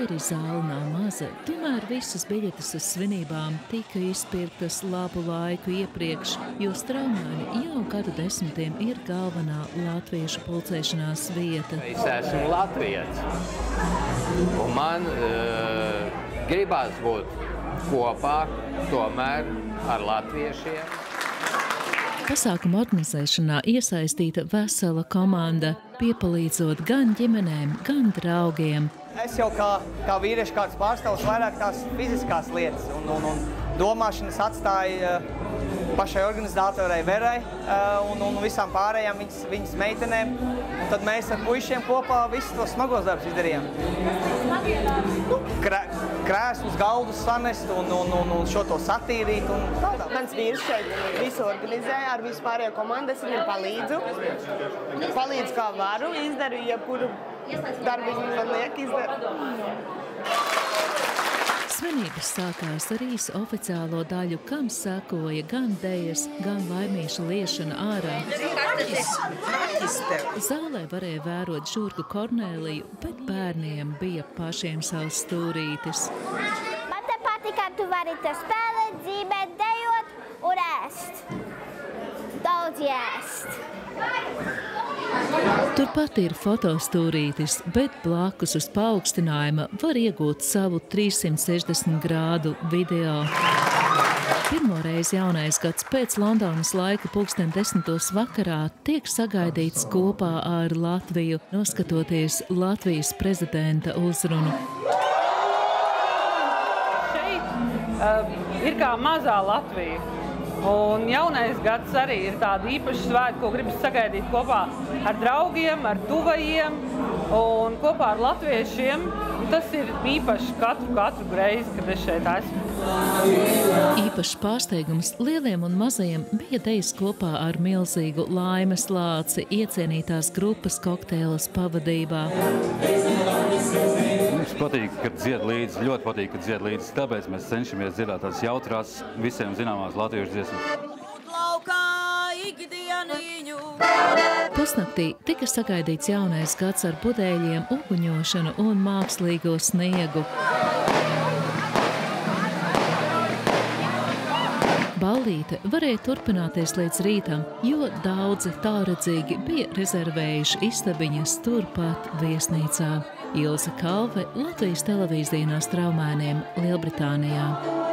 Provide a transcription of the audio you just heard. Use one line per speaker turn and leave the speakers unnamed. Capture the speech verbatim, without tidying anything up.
lai arī zāle nav maza, tomēr visas biļetes uz svinībām tika izpirktas labu laiku iepriekš, jo Straumēni jau gadu desmitiem ir galvenā latviešu pulcēšanās vieta.
Es esmu latviets, un man uh, gribās būt kopā tomēr ar latviešiem.
Pasākuma organizēšanā iesaistīta vesela komanda, piepalīdzot gan ģimenēm, gan draugiem.
Es jau kā, kā vīriešu kāds pārstāvs vairāk tās fiziskās lietas un, un, un domāšanas atstāja pašai organizatorai Verai un, un visām pārējām viņas, viņas meitenēm. Un tad mēs ar puišiem kopā visus tos smagos darbus izdarījām. Nu, krē, krēslus, galdus sanest un, un, un, un šo to satīrīt un tādā.
Mans vīrs šeit visu organizēja ar visu pārējo komandu, es viņam palīdzu. Palīdzu kā varu, izdaru jebkuru darbiņu man liek izdaru.
Svinības sākās ar īsu oficiālo daļu, kam sekoja gan dejas, gan laimīša liešana ārā. Zālē varēja vērot žurku Kornēliju, bet bērniem bija pašiem savs stūrītis.
Man te patīk, ka tu vari te spēlēt, dzīvēt, dejot un ēst. Daudz ēst.
Turpat ir fotostūrītis, bet blakus uz paaugstinājuma var iegūt savu trīssimt sešdesmit grādu video. Pirmoreiz jaunais gads pēc Londonas laika pulksten desmitos vakarā tiek sagaidīts kopā ar Latviju, noskatoties Latvijas prezidenta uzrunu.
Šeit uh, ir kā mazā Latvija. Un jaunais gads arī ir tāda īpaša svēta, ko gribas sagaidīt kopā ar draugiem, ar tuvajiem un kopā ar latviešiem. Tas ir īpaši katru, katru reizi, kad es šeit esmu.
Īpašs pārsteigums lieliem un mazajiem bija dejas kopā ar milzīgu laimes lāci iecienītās grupas kokteilas pavadībā.
Mums patīk, kad dzied līdzi, ļoti patīk, kad dzied līdzi, tāpēc mēs cenšamies dziedāt tās jautrās, visiem zināmās latviešu dziesmas.
Pusnaktī tika sagaidīts jaunais gads ar budeļiem, uguņošanu un mākslīgo sniegu. Ballīte varēja turpināties līdz rītam, jo daudzi tālredzīgi bija rezervējuši istabiņas turpat viesnīcā. Ilze Kalve, Latvijas televīzija no Straumēniem, Lielbritānijā.